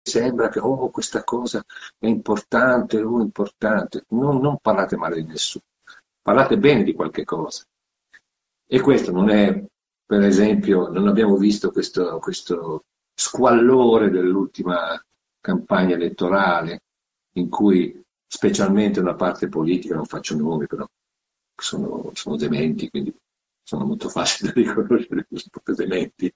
sembra che questa cosa è importante, importante. Non parlate male di nessuno, parlate bene di qualche cosa. E questo non è, per esempio, non abbiamo visto questo squallore dell'ultima campagna elettorale in cui specialmente una parte politica, non faccio nomi, però sono dementi, quindi sono molto facili da riconoscere, sono proprio dementi,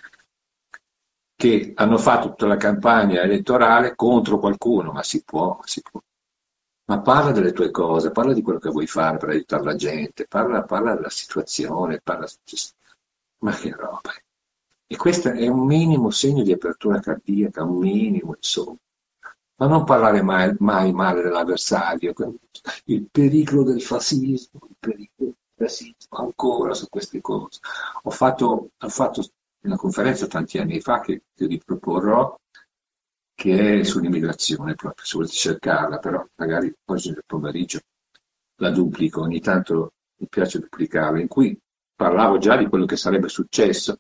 che hanno fatto tutta la campagna elettorale contro qualcuno, ma si può, si può. Ma parla delle tue cose, parla di quello che vuoi fare per aiutare la gente, parla della situazione, ma che roba. E questo è un minimo segno di apertura cardiaca, un minimo, insomma. Ma non parlare mai male dell'avversario, il pericolo del fascismo, il pericolo del razzismo, ancora su queste cose. Ho fatto una conferenza tanti anni fa che ti riproporrò, che è sull'immigrazione proprio, se volete cercarla, però magari oggi nel pomeriggio la duplico, ogni tanto mi piace duplicarla, in cui parlavo già di quello che sarebbe successo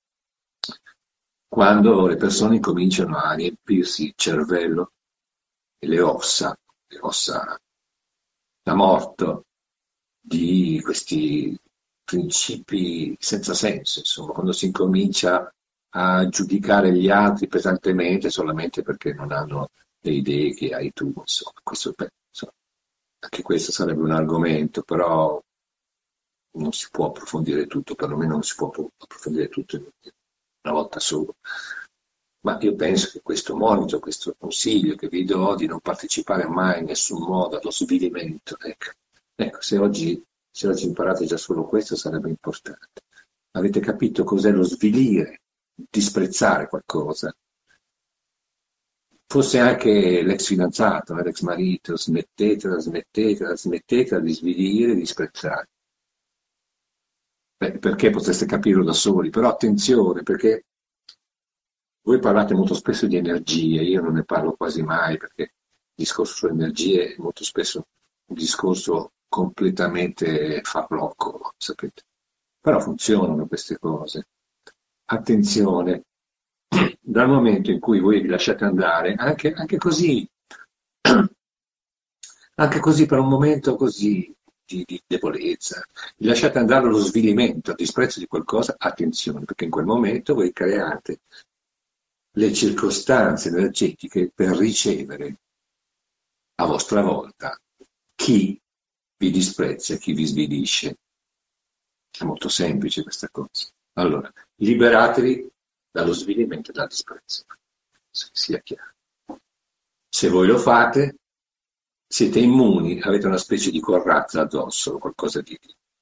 quando le persone incominciano a riempirsi il cervello e le ossa da morto, di questi principi senza senso, insomma, quando si incomincia a giudicare gli altri pesantemente solamente perché non hanno le idee che hai tu, insomma, insomma, anche questo sarebbe un argomento, però non si può approfondire tutto, perlomeno non si può approfondire tutto in una volta sola. Ma io penso che questo monito, questo consiglio che vi do di non partecipare mai in nessun modo allo svilimento, ecco, se oggi imparate già solo questo sarebbe importante. Avete capito cos'è lo svilire, disprezzare qualcosa? Fosse anche l'ex fidanzato, l'ex marito, smettetela di svilire, di disprezzare. Beh, perché potreste capirlo da soli, però attenzione, perché voi parlate molto spesso di energie, io non ne parlo quasi mai perché il discorso sulle energie è molto spesso un discorso completamente farlocco, sapete. Però funzionano queste cose. Attenzione, dal momento in cui voi vi lasciate andare, anche così, anche così per un momento così di debolezza, vi lasciate andare allo svilimento, al disprezzo di qualcosa, attenzione, perché in quel momento voi create le circostanze energetiche per ricevere a vostra volta chi vi disprezza, chi vi svilisce. È molto semplice questa cosa. Allora, liberatevi dallo svilimento e dal disprezzo, sia chiaro. Se voi lo fate, siete immuni, avete una specie di corazza addosso, qualcosa di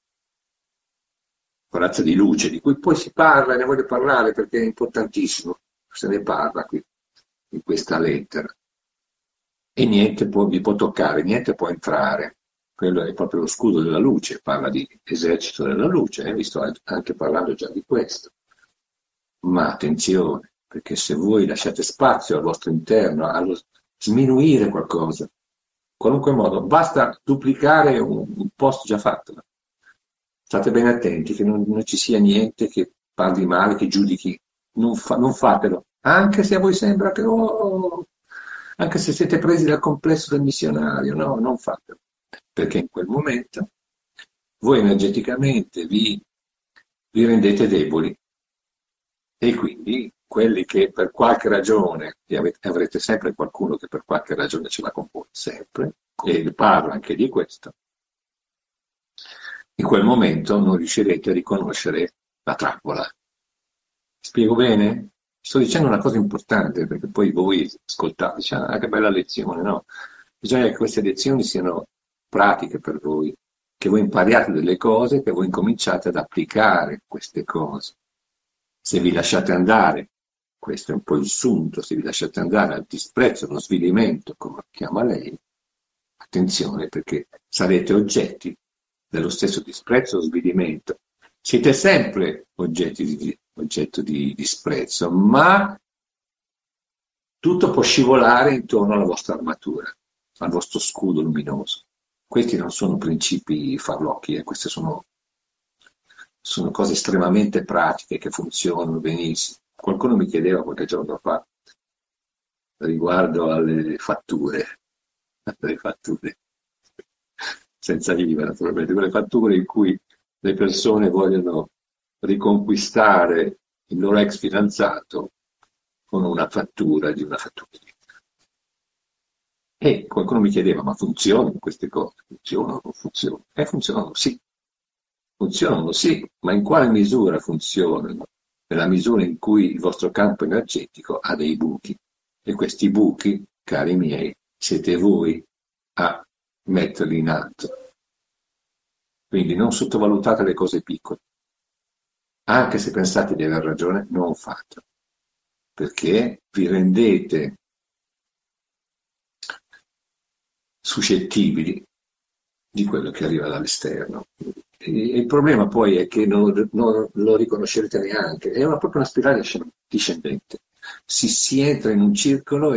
corazza di luce, di cui poi si parla, ne voglio parlare perché è importantissimo, se ne parla qui, in questa lettera. E niente vi può toccare, niente può entrare. Quello è proprio lo scudo della luce, parla di esercito della luce, vi sto anche parlando già di questo. Ma attenzione, perché se voi lasciate spazio al vostro interno, allo sminuire qualcosa, in qualunque modo, basta duplicare un post già fatto. State ben attenti che non ci sia niente che parli male, che giudichi, non fatelo, anche se a voi sembra che, anche se siete presi dal complesso del missionario, no, non fatelo, perché in quel momento voi energeticamente vi rendete deboli e quindi quelli che per qualche ragione, e avrete sempre qualcuno che per qualche ragione ce la compone sempre, e parla anche di questo, in quel momento non riuscirete a riconoscere la trappola. Spiego bene? Sto dicendo una cosa importante perché poi voi ascoltate, diciamo, che bella lezione, no? Bisogna che queste lezioni siano pratiche per voi, che voi impariate delle cose, che voi incominciate ad applicare queste cose. Se vi lasciate andare, questo è un po' il sunto, se vi lasciate andare al disprezzo, allo svilimento, come lo chiama lei, attenzione perché sarete oggetti dello stesso disprezzo o svilimento. Siete sempre oggetto di disprezzo, ma tutto può scivolare intorno alla vostra armatura, al vostro scudo luminoso. Questi non sono principi farlocchi, queste sono cose estremamente pratiche che funzionano benissimo. Qualcuno mi chiedeva qualche giorno fa, riguardo alle fatture, le fatture senza IVA naturalmente, quelle fatture in cui le persone vogliono riconquistare il loro ex fidanzato con una fattura di una fattura. E qualcuno mi chiedeva, ma funzionano queste cose? Funzionano o non funzionano? Funzionano sì. Funzionano sì, ma in quale misura funzionano? Nella misura in cui il vostro campo energetico ha dei buchi. E questi buchi, cari miei, siete voi a metterli in atto. Quindi non sottovalutate le cose piccole. Anche se pensate di aver ragione, non fatelo. Perché vi rendete suscettibili di quello che arriva dall'esterno. E il problema poi è che non lo riconoscerete neanche, è proprio una spirale discendente. Si entra in un circolo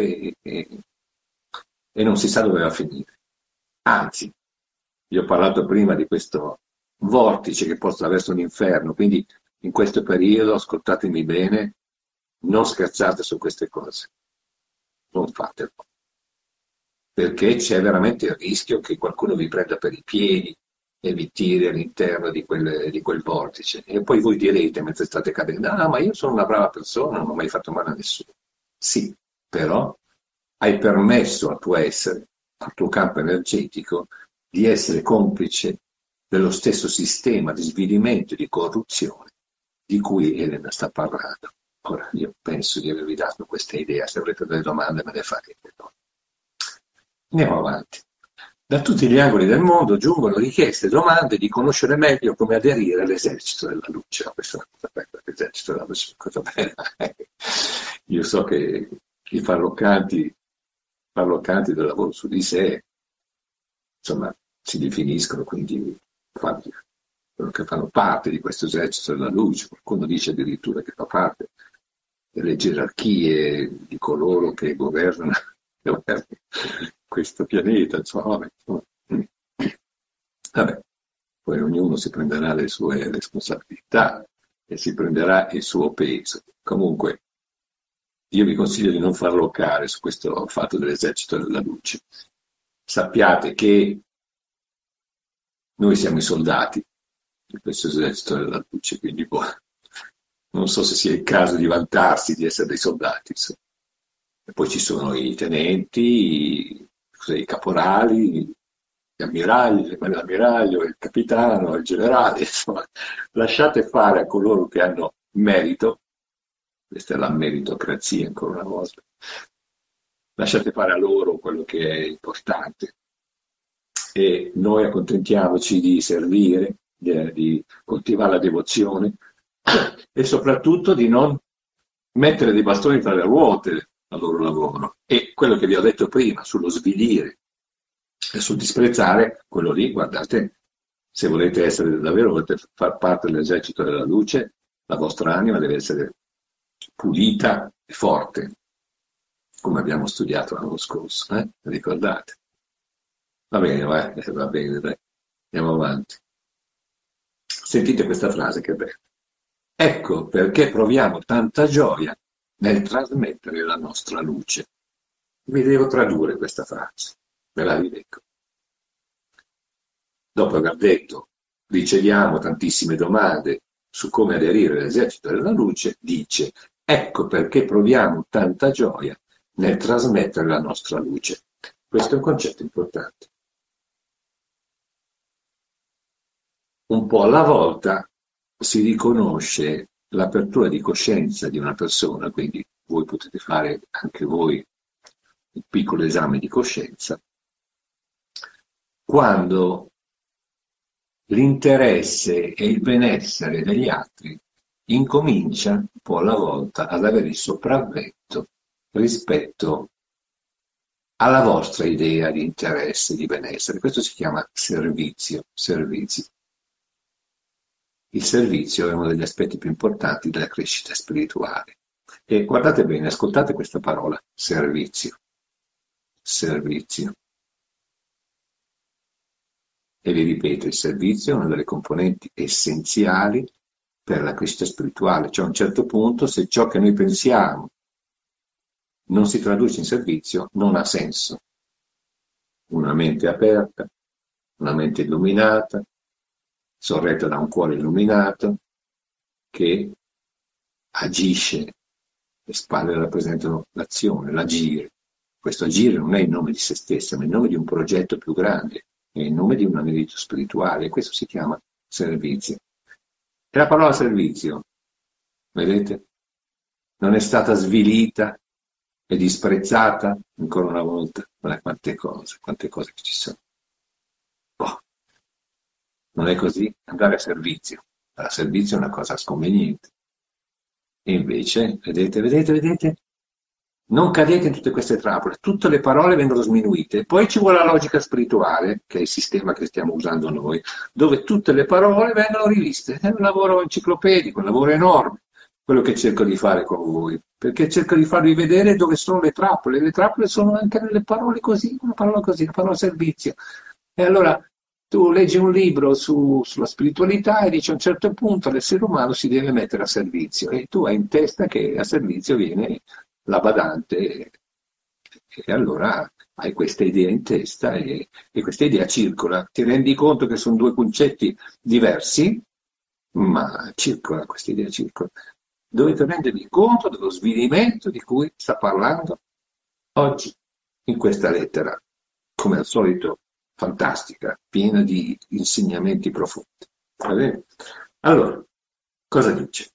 e non si sa dove va a finire. Anzi, vi ho parlato prima di questo vortice che porta verso l'inferno, quindi in questo periodo, ascoltatemi bene, non scherzate su queste cose, non fatelo, perché c'è veramente il rischio che qualcuno vi prenda per i piedi e vi tiri all'interno di quel vortice. E poi voi direte, mentre state cadendo, ah, ma io sono una brava persona, non ho mai fatto male a nessuno. Sì, però hai permesso al tuo essere, al tuo campo energetico, di essere complice dello stesso sistema di svilimento e di corruzione di cui Elena sta parlando. Ora, io penso di avervi dato questa idea, se avrete delle domande me le farete. Andiamo avanti. Da tutti gli angoli del mondo giungono richieste e domande di conoscere meglio come aderire all'esercito della luce. Questa è una cosa bella, l'esercito della luce è una cosa bella. Io so che i farloccanti del lavoro su di sé, insomma, si definiscono quindi che fanno parte di questo esercito della luce. Qualcuno dice addirittura che fa parte delle gerarchie di coloro che governano questo pianeta, insomma. Vabbè, poi ognuno si prenderà le sue responsabilità e si prenderà il suo peso. Comunque, io vi consiglio di non farlocare su questo fatto dell'esercito della luce. Sappiate che noi siamo i soldati di questo esercito della luce, quindi non so se sia il caso di vantarsi di essere dei soldati. Insomma. E poi ci sono i tenenti, i caporali, gli ammiragli, l'ammiraglio, il capitano, il generale, insomma, lasciate fare a coloro che hanno merito, questa è la meritocrazia ancora una volta, lasciate fare a loro quello che è importante e noi accontentiamoci di servire, di coltivare la devozione e soprattutto di non mettere dei bastoni tra le ruote al loro lavoro. E quello che vi ho detto prima sullo svilire e sul disprezzare, quello lì, guardate, se volete essere davvero, volete far parte dell'esercito della luce, la vostra anima deve essere pulita e forte, come abbiamo studiato l'anno scorso, ricordate? Va bene, va bene, dai. Andiamo avanti. Sentite questa frase che è bella. Ecco perché proviamo tanta gioia nel trasmettere la nostra luce. Vi devo tradurre questa frase, ve la rileggo. Dopo aver detto riceviamo tantissime domande su come aderire all'esercito della luce, dice ecco perché proviamo tanta gioia nel trasmettere la nostra luce. Questo è un concetto importante. Un po' alla volta si riconosce l'apertura di coscienza di una persona, quindi voi potete fare anche voi un piccolo esame di coscienza, quando l'interesse e il benessere degli altri incomincia un po' alla volta ad avere il sopravvento rispetto alla vostra idea di interesse, di benessere. Questo si chiama servizio. Il servizio è uno degli aspetti più importanti della crescita spirituale. E guardate bene, ascoltate questa parola, servizio. Servizio. E vi ripeto, il servizio è una delle componenti essenziali per la crescita spirituale. Cioè a un certo punto, se ciò che noi pensiamo non si traduce in servizio, non ha senso. Una mente aperta, una mente illuminata, sorretta da un cuore illuminato, che agisce, le spalle rappresentano l'azione, l'agire. Questo agire non è il nome di se stessa, ma è il nome di un progetto più grande, è il nome di un anelito spirituale, e questo si chiama servizio. E la parola servizio, vedete, non è stata svilita e disprezzata ancora una volta. Guarda quante cose che ci sono. Oh, non è così? Andare a servizio. A servizio è una cosa sconveniente. E invece, vedete, non cadete in tutte queste trappole, tutte le parole vengono sminuite. Poi ci vuole la logica spirituale, che è il sistema che stiamo usando noi, dove tutte le parole vengono riviste. È un lavoro enciclopedico, un lavoro enorme, quello che cerco di fare con voi, perché cerco di farvi vedere dove sono le trappole. Le trappole sono anche nelle parole così, una parola servizio. E allora tu leggi un libro sulla spiritualità e dici a un certo punto l'essere umano si deve mettere a servizio e tu hai in testa che a servizio viene la badante e allora hai questa idea in testa e questa idea circola. Ti rendi conto che sono due concetti diversi, ma circola, questa idea circola. Dovete rendervi conto dello svilimento di cui sta parlando oggi in questa lettera, come al solito fantastica, piena di insegnamenti profondi. Va bene? Allora, cosa dice?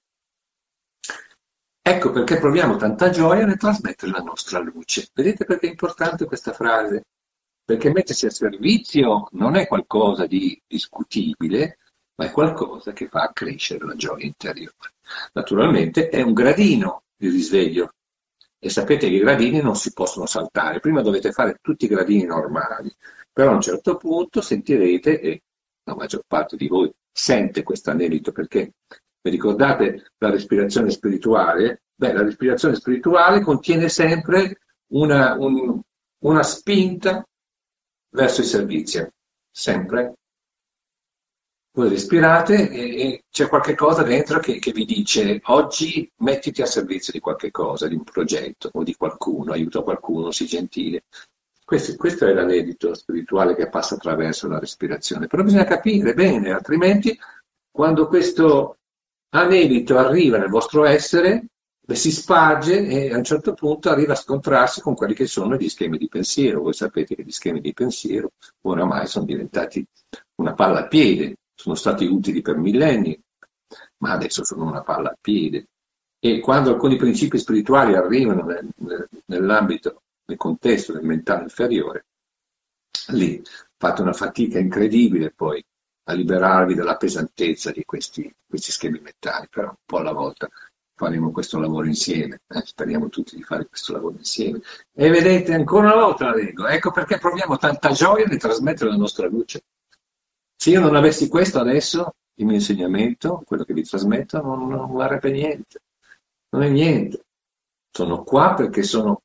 Ecco perché proviamo tanta gioia nel trasmettere la nostra luce. Vedete perché è importante questa frase? Perché mettersi a servizio non è qualcosa di discutibile, ma è qualcosa che fa crescere la gioia interiore. Naturalmente è un gradino il risveglio e sapete che i gradini non si possono saltare. Prima dovete fare tutti i gradini normali, però a un certo punto sentirete, e la maggior parte di voi sente questo anelito, perché vi ricordate la respirazione spirituale? Beh, la respirazione spirituale contiene sempre una spinta verso il servizio, sempre. Voi respirate e c'è qualche cosa dentro che vi dice oggi mettiti a servizio di qualche cosa, di un progetto o di qualcuno, aiuta qualcuno, sii gentile. Questo è l'anelito spirituale che passa attraverso la respirazione, però bisogna capire bene, altrimenti quando questo anelito arriva nel vostro essere, si sparge e a un certo punto arriva a scontrarsi con quelli che sono gli schemi di pensiero. Voi sapete che gli schemi di pensiero oramai sono diventati una palla al piede, sono stati utili per millenni, ma adesso sono una palla al piede. E quando alcuni principi spirituali arrivano nell'ambito, nel contesto del mentale inferiore, lì fate una fatica incredibile poi a liberarvi dalla pesantezza di questi schemi mentali, però un po' alla volta faremo questo lavoro insieme, speriamo tutti di fare questo lavoro insieme. E vedete, ancora una volta la leggo, ecco perché proviamo tanta gioia nel trasmettere la nostra luce. Se io non avessi questo adesso, il mio insegnamento, quello che vi trasmetto, non varrebbe niente, non è niente. Sono qua perché sono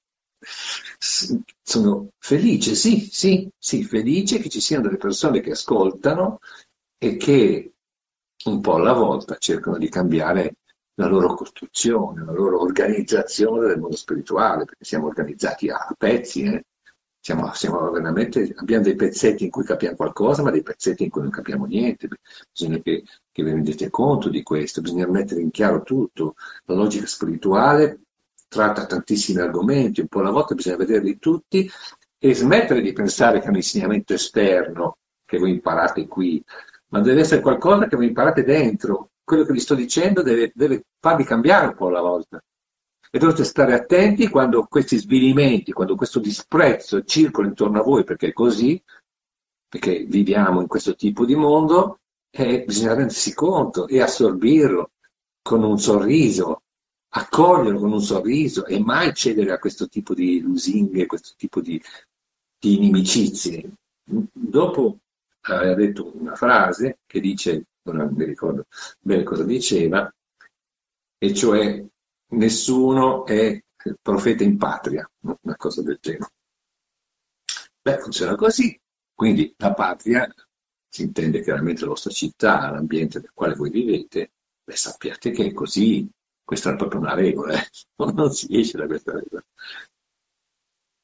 felice, sì, felice che ci siano delle persone che ascoltano e che un po' alla volta cercano di cambiare la loro costruzione, la loro organizzazione del mondo spirituale, perché siamo organizzati a pezzi, siamo veramente, abbiamo dei pezzetti in cui capiamo qualcosa, ma dei pezzetti in cui non capiamo niente. Bisogna che vi rendete conto di questo, bisogna mettere in chiaro tutto. La logica spirituale tratta tantissimi argomenti, un po' alla volta bisogna vederli tutti e smettere di pensare che è un insegnamento esterno che voi imparate qui, ma deve essere qualcosa che voi imparate dentro. Quello che vi sto dicendo deve farvi cambiare un po' alla volta. E dovete stare attenti quando questi svilimenti, quando questo disprezzo circola intorno a voi, perché è così, perché viviamo in questo tipo di mondo, e bisogna rendersi conto e assorbirlo con un sorriso, accoglierlo con un sorriso e mai cedere a questo tipo di lusinghe, questo tipo di inimicizie. Dopo aveva detto una frase che dice, non mi ricordo bene cosa diceva, e cioè nessuno è profeta in patria, una cosa del genere. Beh, funziona così, quindi la patria si intende chiaramente la vostra città, l'ambiente nel quale voi vivete. Beh, sappiate che è così, questa è proprio una regola, non si esce da questa regola.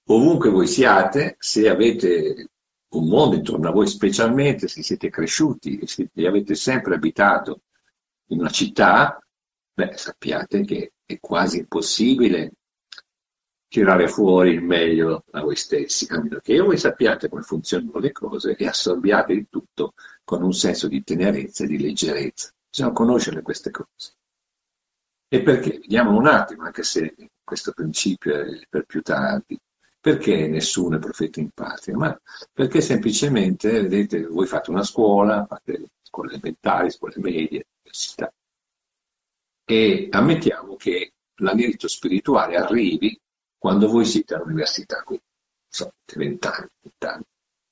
ovunque voi siate, se avete un mondo intorno a voi, specialmente se siete cresciuti e avete sempre abitato in una città, beh, sappiate che è quasi impossibile tirare fuori il meglio da voi stessi, a meno che voi sappiate come funzionano le cose e assorbiate il tutto con un senso di tenerezza e di leggerezza. Bisogna conoscere queste cose. E perché? Vediamo un attimo, anche se questo principio è per più tardi. Perché nessuno è profeta in patria? Ma perché semplicemente, vedete, voi fate una scuola, fate scuole elementari, scuole medie, università, e ammettiamo che l'anelito spirituale arrivi quando voi siete all'università, quindi, so, 20 anni, 20 anni,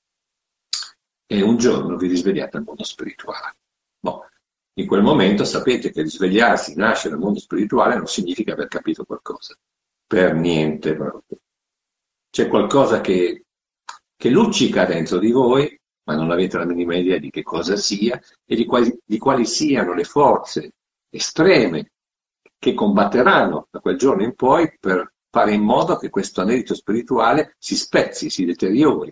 e un giorno vi risvegliate al mondo spirituale. Boh, in quel momento sapete che risvegliarsi, nascere nel mondo spirituale non significa aver capito qualcosa, per niente proprio. C'è qualcosa che luccica dentro di voi, ma non avete la minima idea di che cosa sia e di quali siano le forze estreme che combatteranno da quel giorno in poi per fare in modo che questo anelito spirituale si spezzi, si deteriori.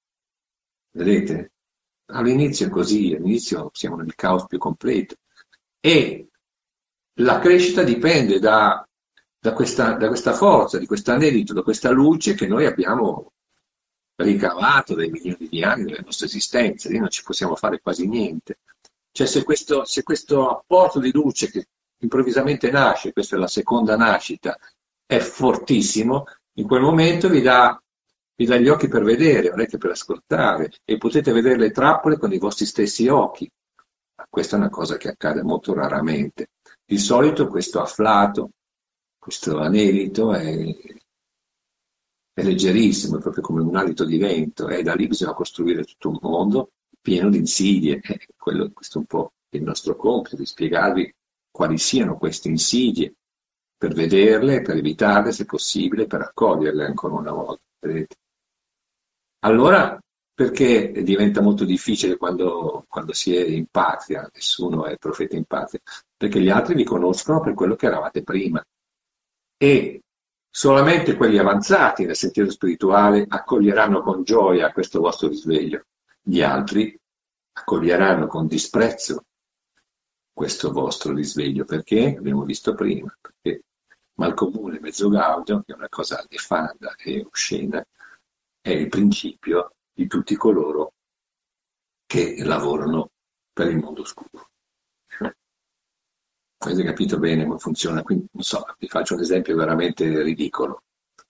Vedete? All'inizio è così, all'inizio siamo nel caos più completo. E la crescita dipende da questa forza, di questo anelito, da questa luce che noi abbiamo ricavato dai milioni di anni della nostra esistenza, lì non ci possiamo fare quasi niente. Cioè se questo apporto di luce che improvvisamente nasce, questa è la seconda nascita, è fortissimo, in quel momento vi dà gli occhi per vedere, orecchie per ascoltare e potete vedere le trappole con i vostri stessi occhi. Questa è una cosa che accade molto raramente. Di solito questo afflato, questo anelito è leggerissimo, è proprio come un alito di vento e da lì bisogna costruire tutto un mondo pieno di insidie. Questo è un po' il nostro compito, di spiegarvi quali siano queste insidie, per vederle, per evitarle se possibile, per accoglierle ancora una volta. Vedete? Allora, perché diventa molto difficile quando si è in patria, nessuno è profeta in patria? Perché gli altri vi conoscono per quello che eravate prima. E solamente quelli avanzati nel sentiero spirituale accoglieranno con gioia questo vostro risveglio. Gli altri accoglieranno con disprezzo questo vostro risveglio. Perché? Abbiamo visto prima. Perché mal comune, mezzo gaudio, che è una cosa nefanda e oscena, è il principio di tutti coloro che lavorano per il mondo oscuro. Avete capito bene come funziona? Quindi, non so, vi faccio un esempio veramente ridicolo.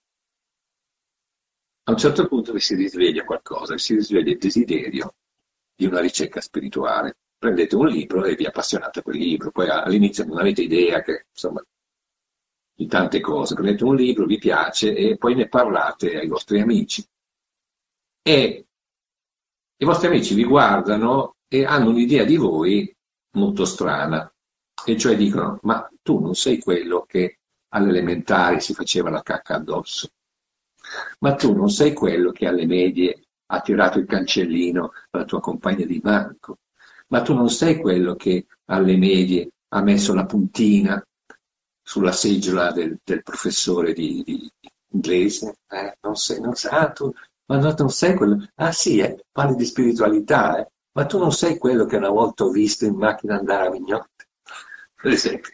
A un certo punto vi si risveglia qualcosa, vi si risveglia il desiderio di una ricerca spirituale. Prendete un libro e vi appassionate a quel libro, poi all'inizio non avete idea che, insomma, di tante cose. Prendete un libro, vi piace e poi ne parlate ai vostri amici. E i vostri amici vi guardano e hanno un'idea di voi molto strana, e cioè dicono: ma tu non sei quello che alle elementari si faceva la cacca addosso, ma tu non sei quello che alle medie ha tirato il cancellino alla tua compagna di banco, ma tu non sei quello che alle medie ha messo la puntina sulla seggiola del professore di inglese, non sei, ma non sei quello, ah sì, parli di spiritualità, ma tu non sei quello che una volta ho visto in macchina andare a Mignotte, per esempio.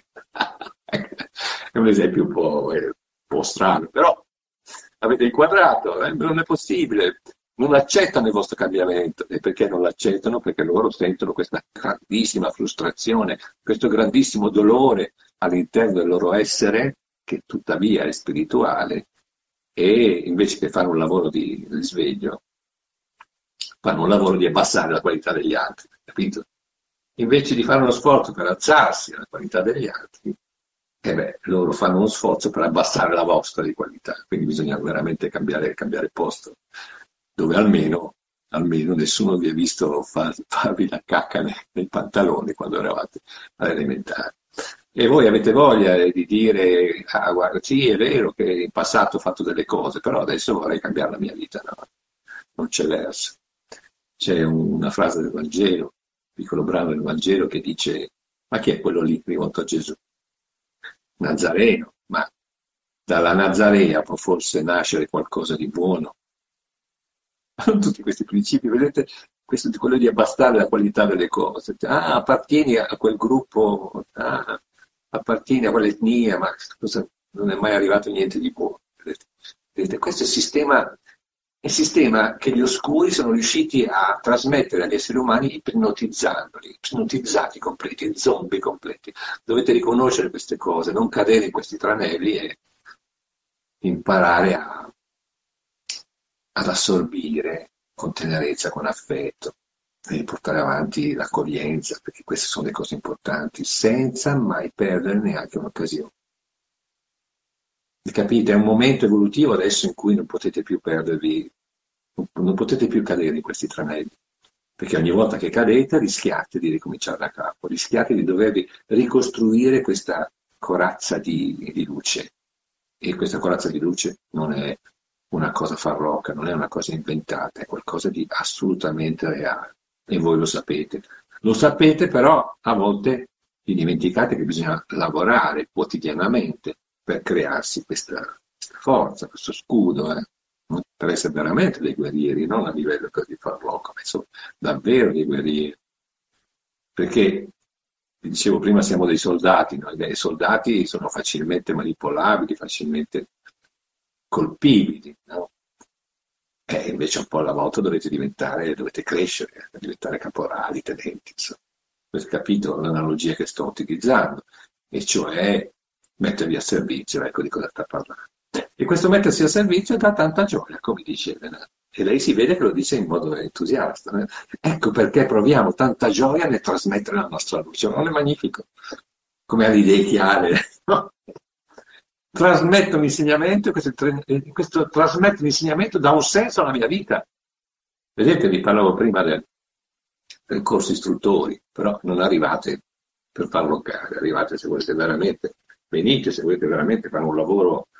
È un esempio un po' strano, però avete inquadrato, non è possibile, non accettano il vostro cambiamento. E perché non l'accettano? Perché loro sentono questa grandissima frustrazione, questo grandissimo dolore all'interno del loro essere, che tuttavia è spirituale, e invece che fare un lavoro di risveglio, fanno un lavoro di abbassare la qualità degli altri, capito? Invece di fare uno sforzo per alzarsi la qualità degli altri, loro fanno uno sforzo per abbassare la vostra di qualità, quindi bisogna veramente cambiare posto, dove almeno nessuno vi ha visto farvi la cacca nei pantaloni quando eravate all'elementare. E voi avete voglia di dire: ah, guarda, sì, è vero che in passato ho fatto delle cose, però adesso vorrei cambiare la mia vita. No, non c'è verso. C'è una frase del Vangelo, un piccolo brano del Vangelo, che dice: ma chi è quello lì rivolto a Gesù? Nazareno, ma dalla Nazarea può forse nascere qualcosa di buono. Tutti questi principi, vedete, questo è quello di abbassare la qualità delle cose. Ah, appartieni a quel gruppo, ah, appartieni a quell'etnia, ma non è mai arrivato niente di buono. Vedete? Vedete, questo è il sistema che gli oscuri sono riusciti a trasmettere agli esseri umani ipnotizzati completi, zombie completi. Dovete riconoscere queste cose, non cadere in questi tranelli e imparare ad assorbire con tenerezza, con affetto, e portare avanti l'accoglienza, perché queste sono le cose importanti, senza mai perdere neanche un'occasione. Capite? È un momento evolutivo adesso in cui non potete più perdervi, non potete più cadere in questi tranelli, perché ogni volta che cadete rischiate di ricominciare da capo, rischiate di dovervi ricostruire questa corazza di luce. E questa corazza di luce non è una cosa farlocca, non è una cosa inventata, è qualcosa di assolutamente reale. E voi lo sapete. Lo sapete, però a volte vi dimenticate che bisogna lavorare quotidianamente per crearsi questa forza, questo scudo, per essere veramente dei guerrieri, non a livello così farlocco, ma insomma, davvero dei guerrieri. Perché, vi dicevo prima, siamo dei soldati, no? I soldati sono facilmente manipolabili, facilmente colpibili, no? E invece un po' alla volta dovete crescere, diventare caporali, tenenti, insomma. Avete capito l'analogia che sto utilizzando, e cioè mettervi a servizio, ecco di cosa sta parlando. E questo mettersi a servizio dà tanta gioia, come dice Elena. E lei si vede che lo dice in modo entusiasta. Ecco perché proviamo tanta gioia nel trasmettere la nostra luce. Non è magnifico? Come ha le idee chiare, no? Trasmetto l'insegnamento, questo trasmettere l'insegnamento dà un senso alla mia vita. Vedete, vi parlavo prima del corso istruttori, però non arrivate per farlo caro, arrivate se volete veramente, venite se volete veramente fare un lavoro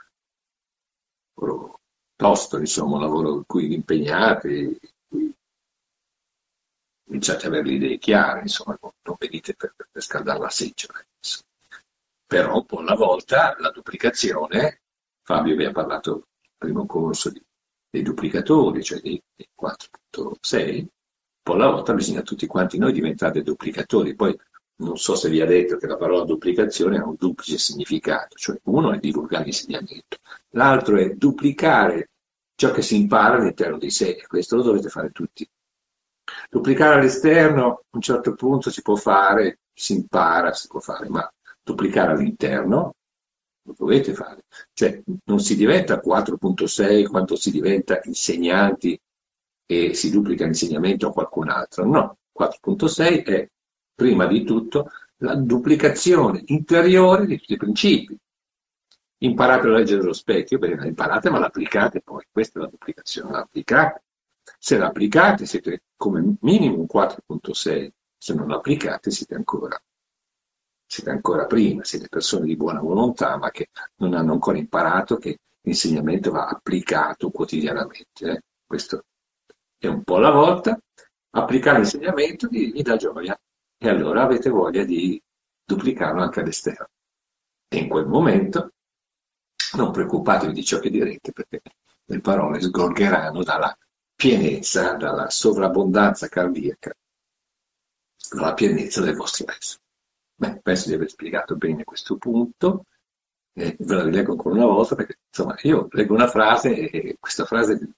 tosto, insomma, un lavoro in cui vi impegnate, in cui cominciate ad avere le idee chiare, insomma, non venite per scaldare la seggiola. Però un po' alla volta la duplicazione, Fabio vi ha parlato nel primo corso dei duplicatori, cioè dei 4.6, un po' alla volta bisogna tutti quanti noi diventare duplicatori. Poi non so se vi ha detto che la parola duplicazione ha un duplice significato, cioè uno è divulgare l'insegnamento, l'altro è duplicare ciò che si impara all'interno di sé, e questo lo dovete fare tutti. Duplicare all'esterno a un certo punto si può fare, si impara, si può fare, ma duplicare all'interno lo dovete fare. Cioè non si diventa 4.6 quando si diventa insegnanti e si duplica l'insegnamento a qualcun altro. No, 4.6 è prima di tutto la duplicazione interiore di tutti i principi. Imparate a leggere lo specchio, bene, la imparate ma l'applicate poi, questa è la duplicazione, l'applicate. Se l'applicate siete come minimo un 4.6, se non l'applicate siete ancora prima, siete persone di buona volontà ma che non hanno ancora imparato che l'insegnamento va applicato quotidianamente. Questo è un po' alla volta, applicare l'insegnamento vi dà gioia e allora avete voglia di duplicarlo anche all'esterno. E in quel momento non preoccupatevi di ciò che direte, perché le parole sgorgeranno dalla pienezza, dalla sovrabbondanza cardiaca, dalla pienezza del vostro essere. Beh, penso di aver spiegato bene questo punto, ve la rileggo ancora una volta, perché insomma io leggo una frase e questa frase mi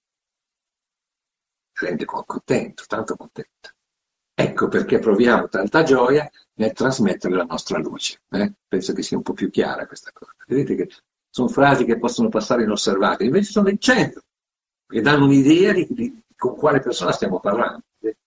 rende contento, tanto contento. Ecco perché proviamo tanta gioia nel trasmettere la nostra luce. Penso che sia un po' più chiara questa cosa. Vedete che sono frasi che possono passare inosservate, invece sono del centro, che danno un'idea di con quale persona stiamo parlando.